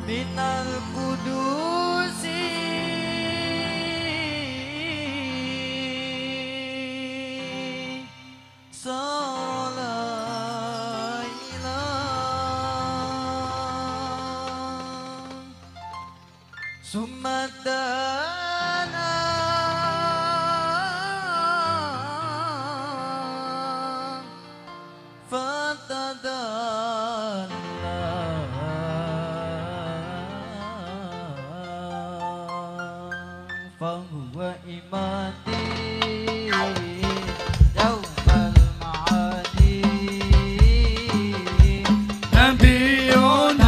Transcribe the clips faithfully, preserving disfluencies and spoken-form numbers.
minal kudusi Sumadana fatadalla fahuwa imati yawmal ma'adi nabiyuna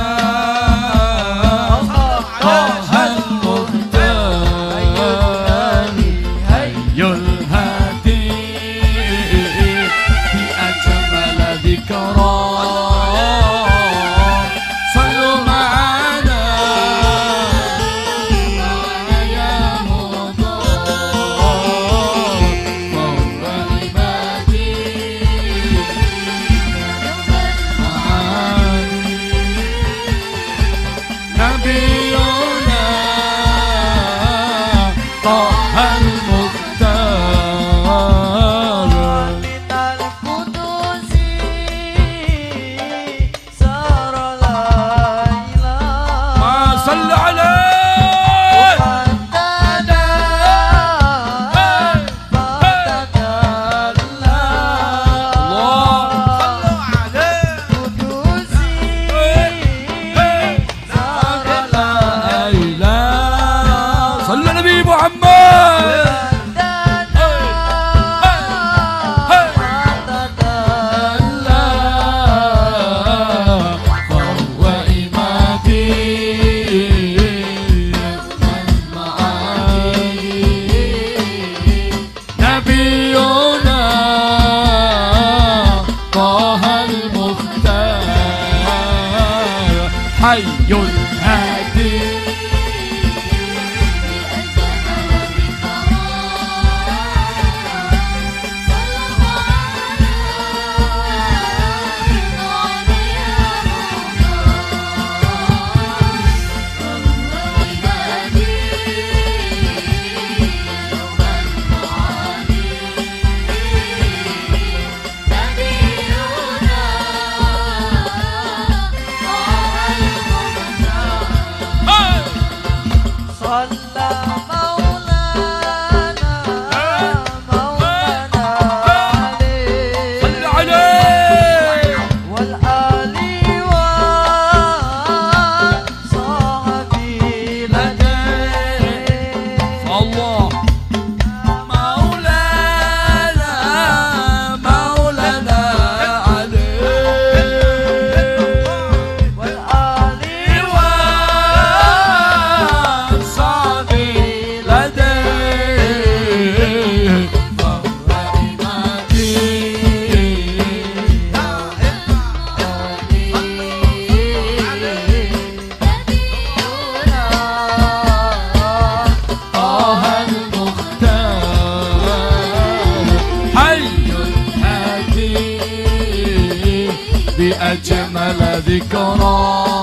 بأجمل ذكرى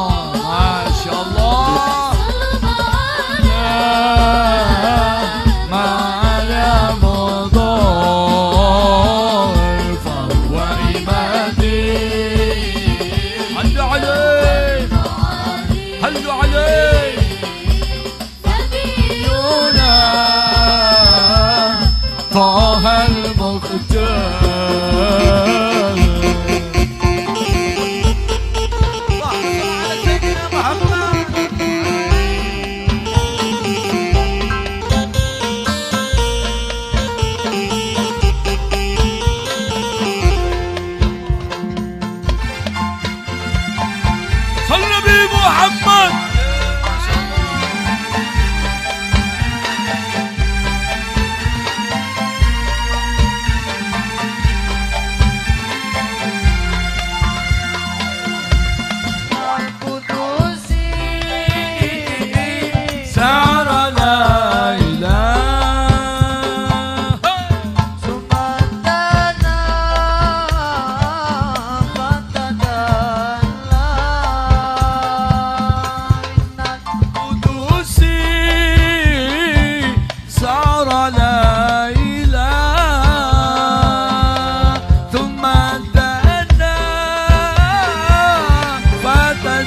ما شاء الله مع رمضان فهو إمامي هلوا عليه هلوا عليه نبينا طه المختار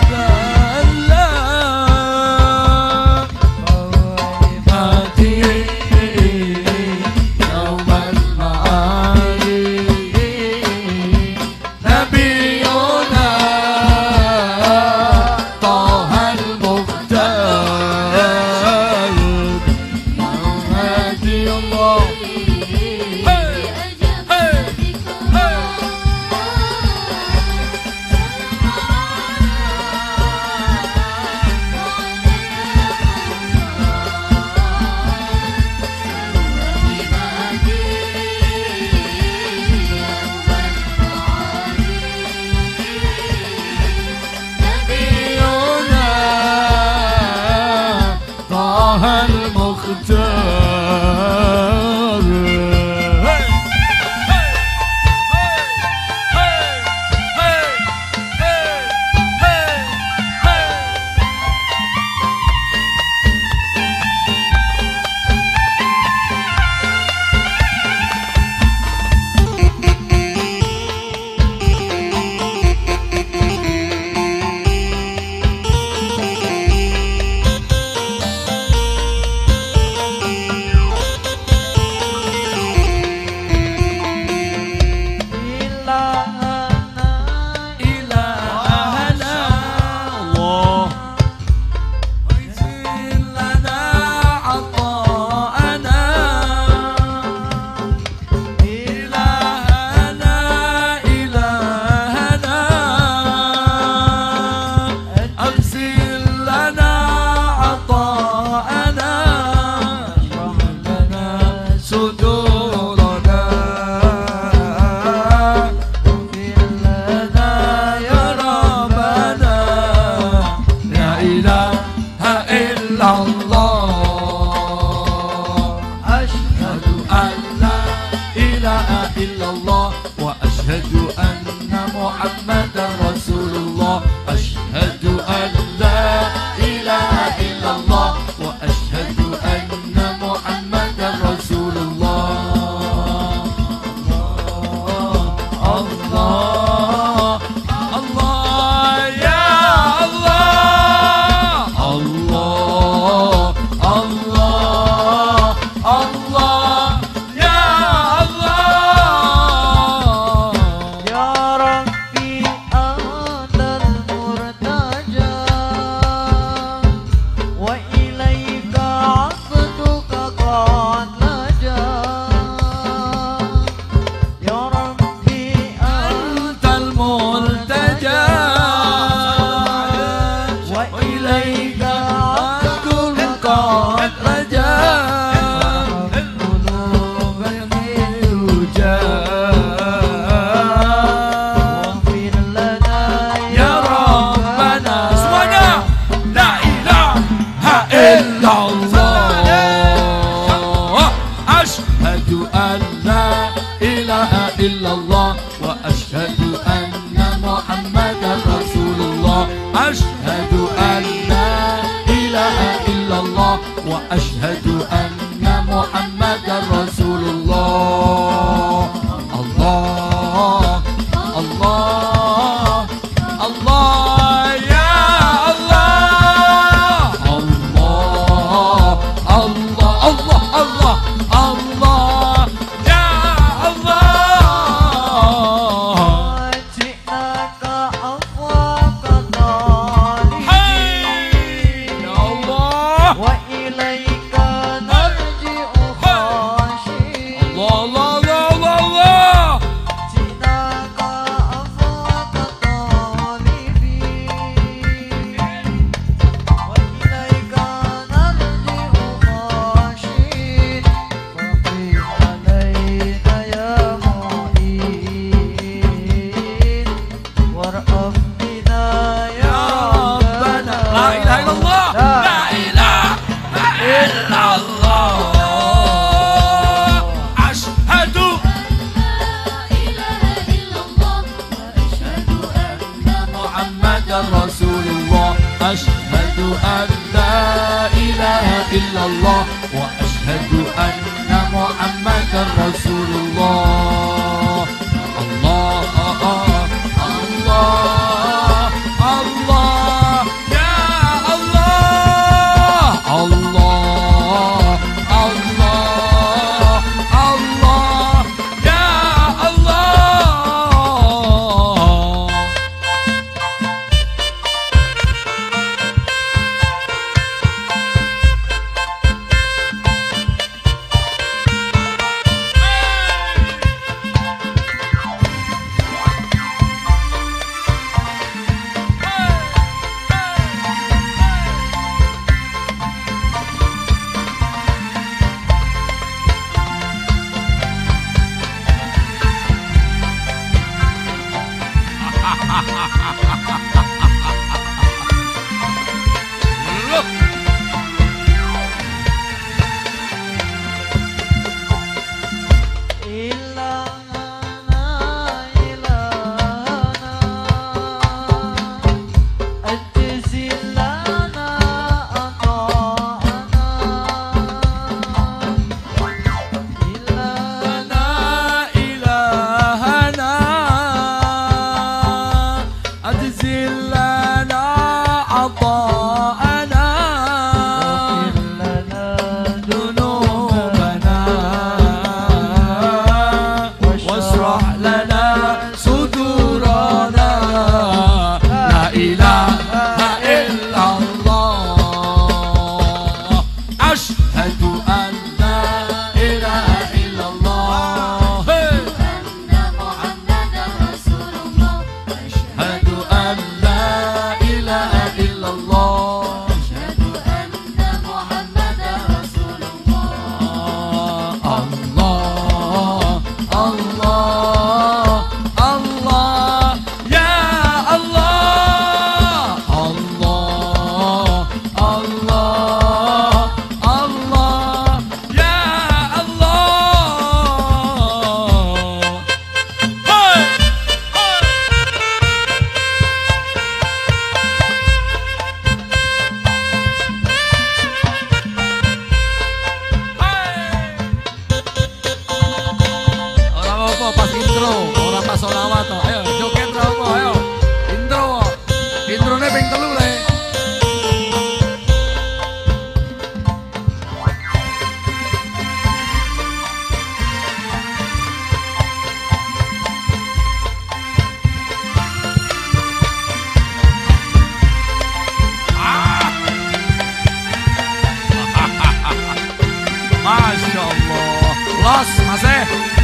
الله الله الله خطاءنا ذنوبنا واشرح لنا صدورنا لا إله إلا الله أشهد أن لا إله إلا الله أن محمدا رسول الله أشهد أن لا إله إلا الله أشهد أن محمدا رسول الله الله الله الله يا الله الله الله الله يا الله هاي Orang apa pas intro, orang pas solawat toh. Ayo joget ra apa, ayo. Intro. Introne ping telu le. Ah. Masya Allah. Los, masih.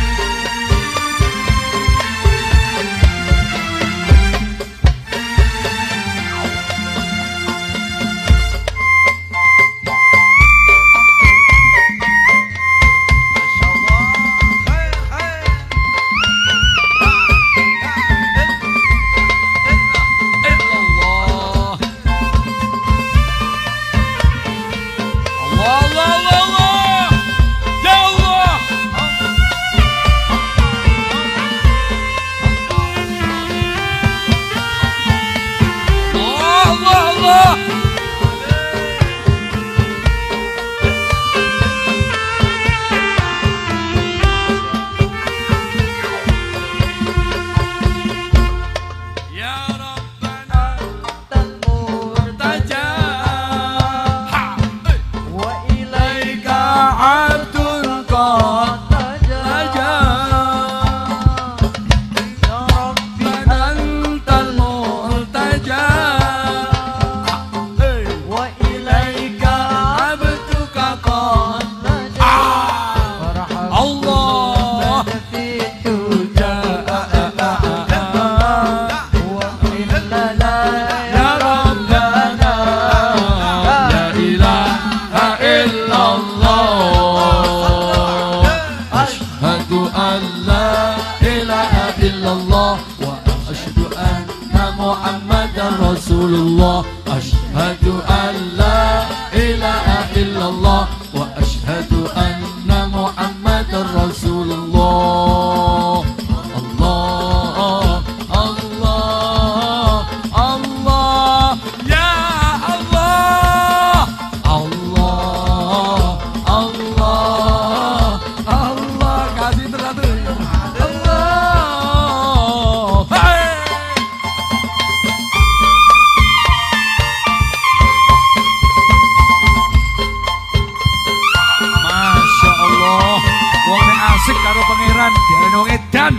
Rasulullah Ashhadu an la ilaha illallah wa ashhadu anna Muhammadar Rasulullah. Allah Allah Allah ya Allah Allah Allah Allah kasih teratur Allah. Hey! Asik karo pangeran diarani wong edan.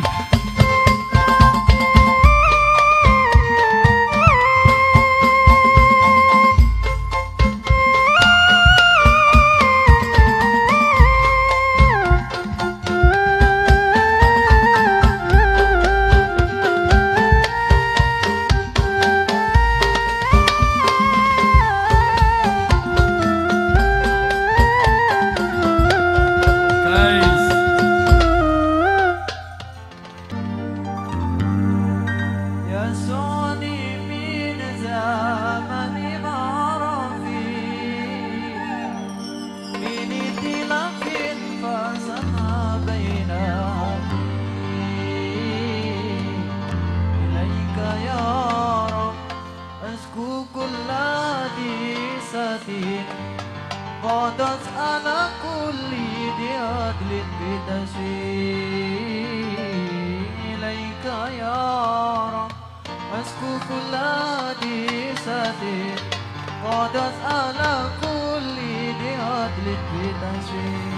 قادت على كل بعدل بتشفي إليك يا رب أشكو كل ديسة قد أسأل كل ذي عدل بتحسين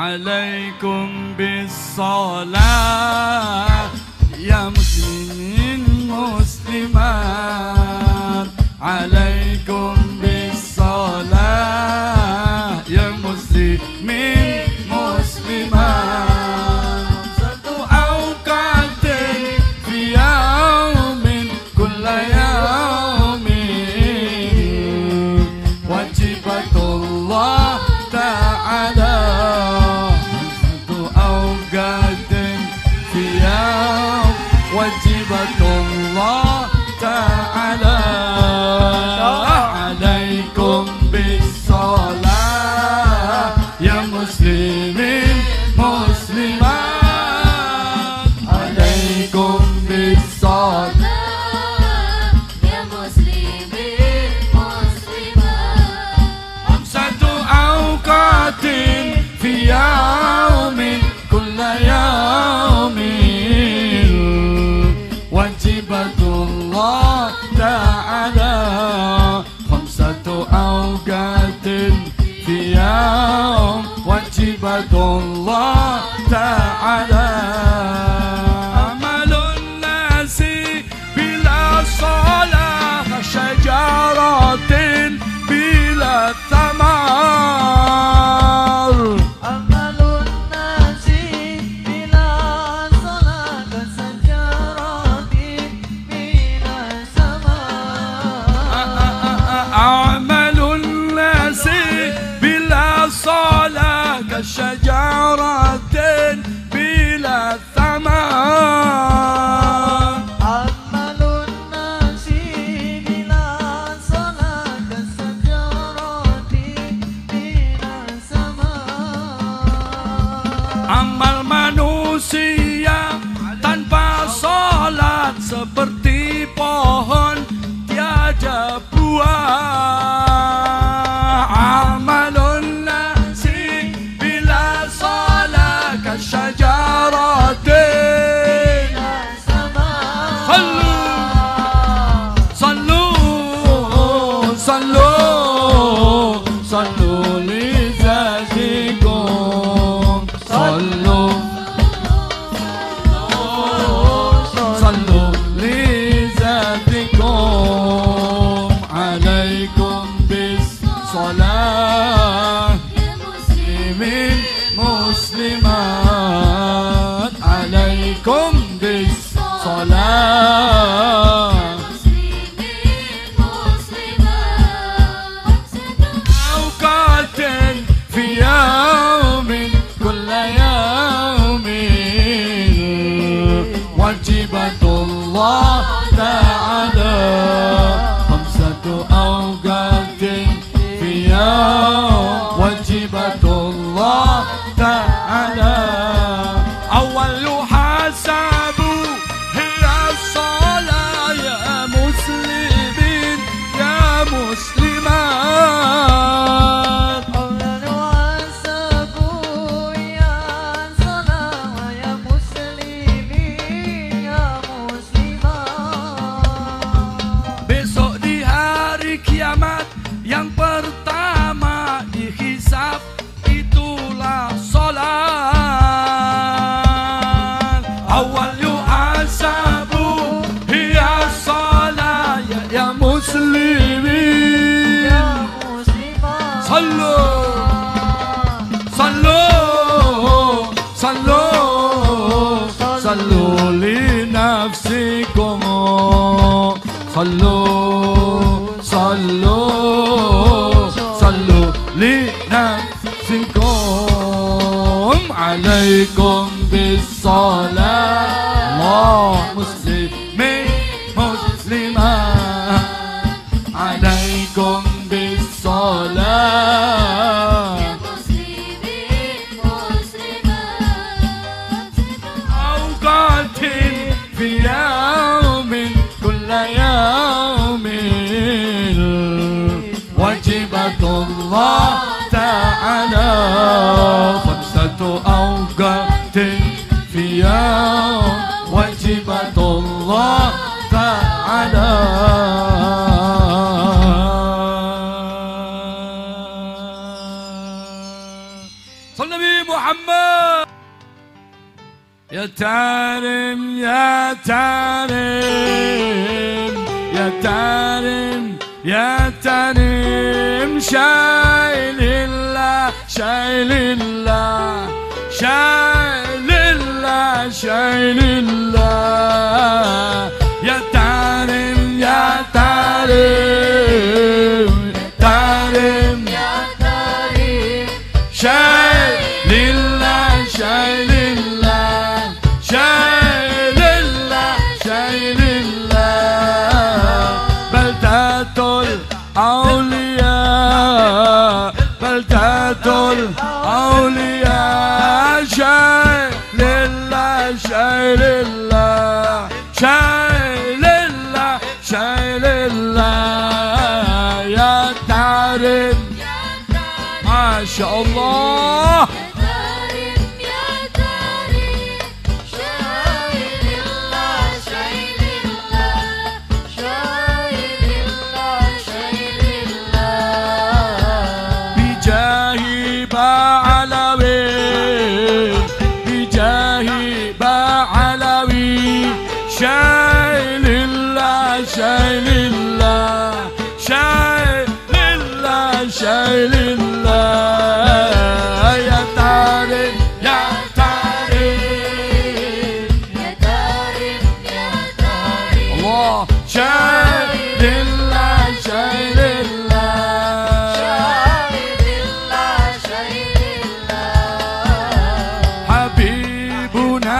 عليكم بالصلاة يا مسلمين مسلمات عليكم بالصلاة يا مسلمين مسلمات satu أوقات في يوم كل يوم واجبة الله تعالى satu أوقات في يوم واجبة الله تعالى عليكم بالصلاة يا مسلمين مسلمات عليكم بالصلاة يا مسلمين مسلمات خمسة أوقات في يوم كل يوم واجبة الله تعالى خمسة أوقات في يوم واجبة الله تعالى عمل الناس بلا صلاة كشجرة بلا ثمر عمل الناس بلا صلاة كشجرة بلا ثمر أعمل الناس بلا صلاة كشجرة بلا ثمر عمل الناس بلا صلاة كشجرة بلا ثمر Amal manusia tanpa salat seperti pohon tiada buah. Amalun nasi bila salat kasyajaratin. Sallu, sallu, sallu li zatikum. Sallu, sallu li zatikum. Alaikum bis salah يا مسلمين muslimin muslimat. Alaikum bis salah مسلمين مسلمات أوقات في يوم كل يوم واجبة الله تعالى خمسة أوقات في يوم واجبة الله تعالى أول حساب هي الصلاة يا مسلمين يا مسلمات أولا وأسبوا يا صلاة يا مسلمين يا مسلمات Besok di hari kiamat yang pertama dihisab itulah salat. Awal yuhasabu hiya salat ya, ya muslimin. يا مسلمات Sallu, sallu, sallu, sallu li nafsikum. Sallu, sallu, sallu li nafsikum. Alaikum bis salat. Allah muslimin muslimat. Alaikum bis salat. يا مسلمين مسلمات أوقات في يوم كل يوم واجبة الله تعالى خمسة أوقات في يوم واجبة الله تعالى صلى النبي محمد يا تارم يا تارم يا تارم يا تارم شايل الله شايل الله شايل الله شايل الله يا تارم يا تارم تارم يا تاريخ شايل الله شايل الله شايل الله شايل الله بلدة الأولياء بلدة الأولياء شايل الله شايل الله شايل الله شايل الله يا تارم ما شاء الله تاريخ يا تاريخ شايل الله شايل الله شايل الله شايل الله بجاهي بعلوي بجاهي بعلوي شايل الله شايل الله شايل الله شايل الله يا تاريخ يا تاريخ يا تاريخ يا تاريخ الله شايل الله شايل الله شايل الله شايل الله حبيبنا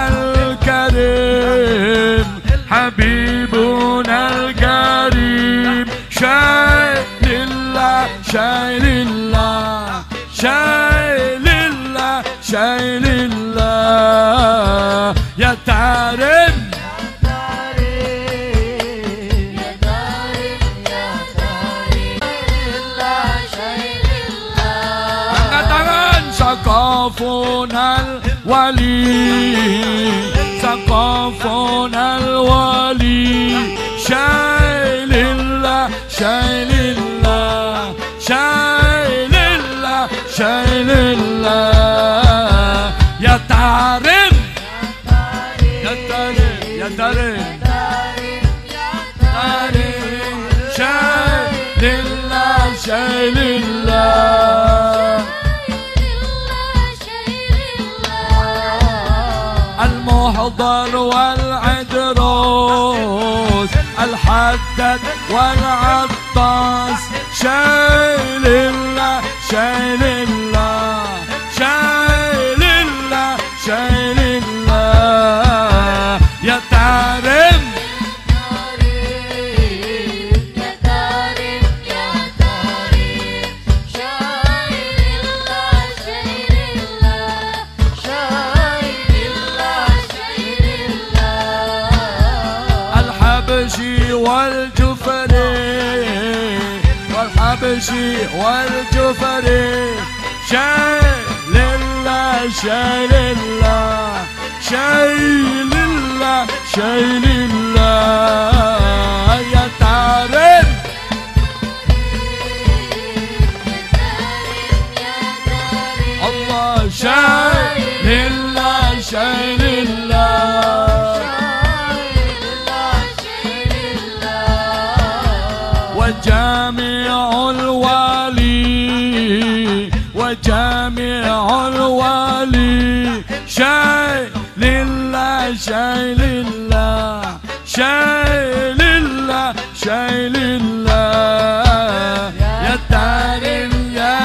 الكريم حبيبنا الكريم شايل الله شايل الله شايل الله شايل الله يا تارم يا تاريخ يا تاريخ الله شايل الله angkat tangan سقافنا الولي سقافنا الولي شايل الله شايل الله شايل الله شايل الله يا تارم يا تارم يا تارم تارم شايل الله شايل الله المحضر والعدروس الحدد والعطاس شايل الله شايل الله شايل الله شايل الله يا تارم يا تاريخ يا تاريخ شايل الله شايل الله شايل الله شايل الله الحبشي والجفري والحبشي والجفري شايل الله شايل الله شايل الله شايل الله يا تارم الله شايل الله شايل الله وجامع الوالي وجامع الوالي شايل الله شايل الله شايل الله شايل الله يا تارم يا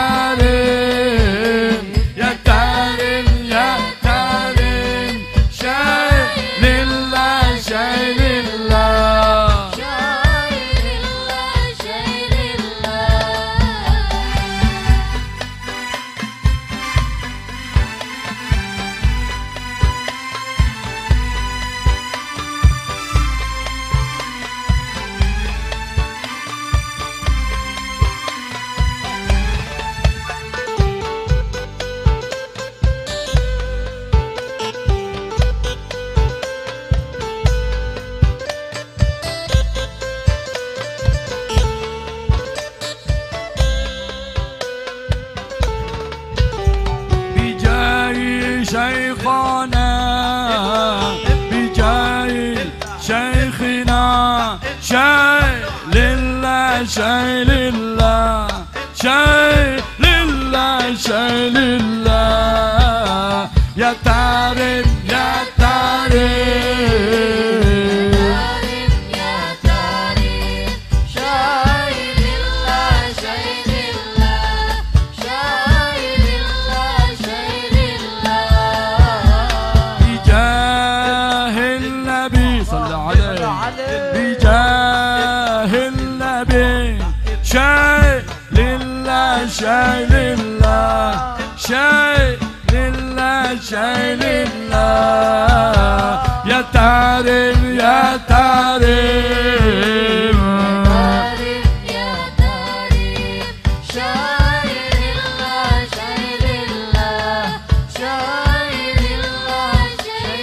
تارم يا تارم يا تارم شايل الله شايل الله syai lillah syai lillah syai lillah syai lillah ya tarim ya tarim شاي لله شاي لله شاي لله يا تاريم يا تاريم يا تاريم شاي لله شاي لله شاي لله شاي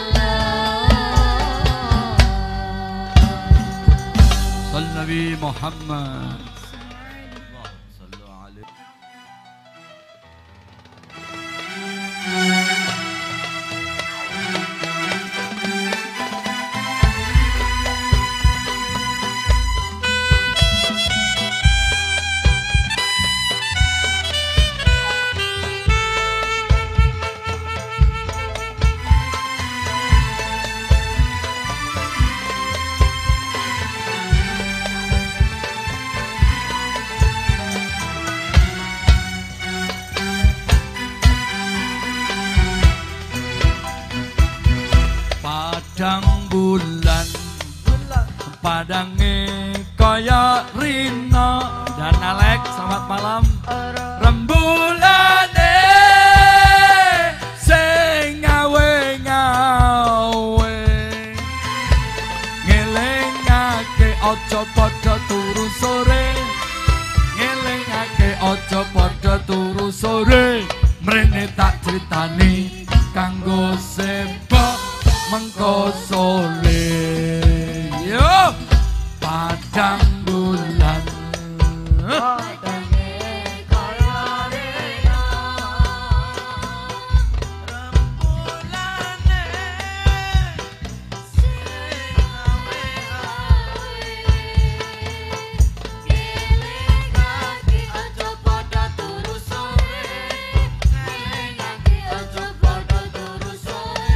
لله صل النبي محمد padang bulan padange kaya rino dan Alek selamat malam rembulane sing ngawe ngawe ngelingake aja padha turu sore ngelingake aja padha turu sore mrene tak critani kanggo sembok mengko sole yo padang bulan padange kaya rena rembulane sing awe awe ngelingake aja padha turu sore ngelingake aja padha turu sore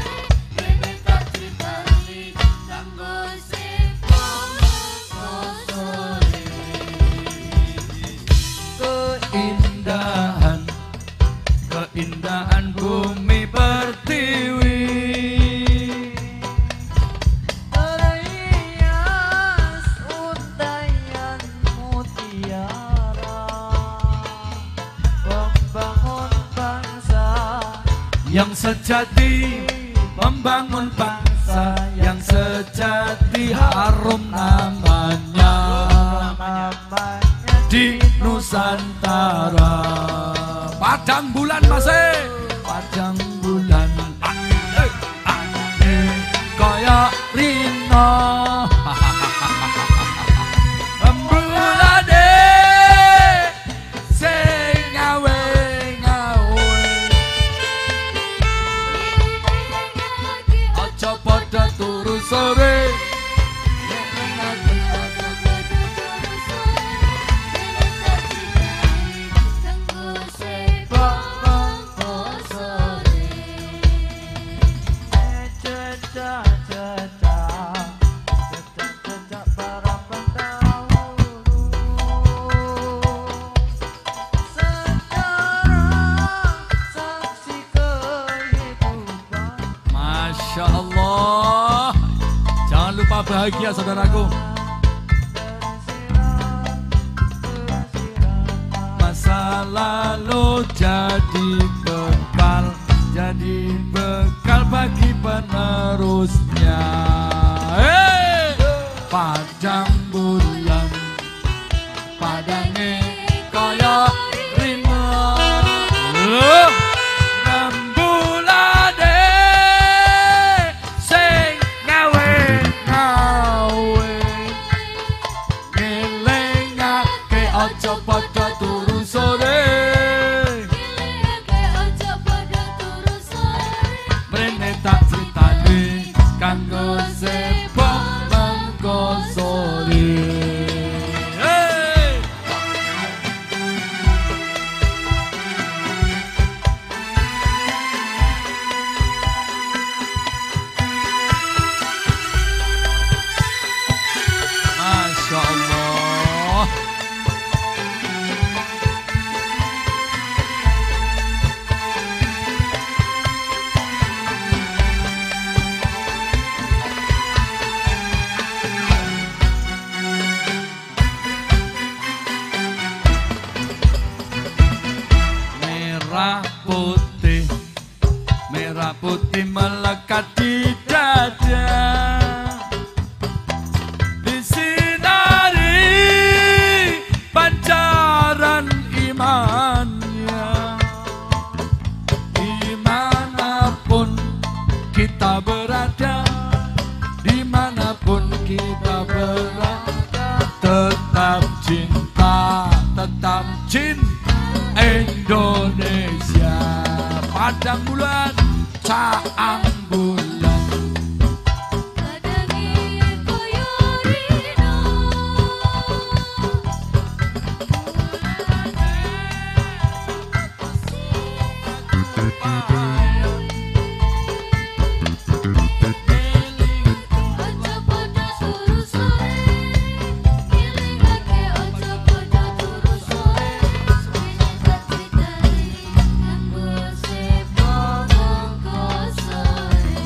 keindahan keindahan bumi pertiwi Terhias untayan mutiara membangun bangsa yang sejati membangun bangsa yang sejati harum namanya di Nusantara padang bulan masih padang bulan ane ane kaya rino rembulane sing ngawe ngawe aja padha turu sore Masya Allah, jangan lupa bahagia saudaraku. Masa lalu jadi bekal, jadi bekal bagi penerusnya. Hey! Padang bulan, padange kaya rino. Rembulane sing ngawe ngawe ngelingake aja padha turu sore mrene tak critani kanggo sebab mengko kita berangkat tetap cinta, tetap cinta Indonesia. Padang bulan, caang bulan, Kadangi koyorino Ojo podo turu sore Ngilingake ojo podo turu sore Critani nganggo sepo mongko sore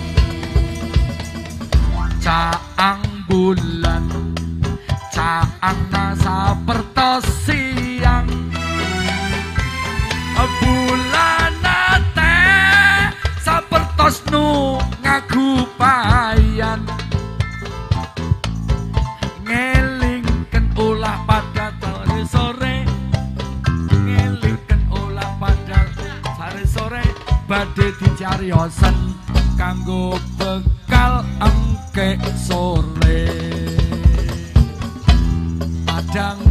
caang bulan, caang nasa pertos siang, bulan nate sapertos nu ngaku payan, ngelingken ulah pada sore sore, ngelingken ulah pada sore sore, badhe dicariosen kanggo bekal engke sore. Padang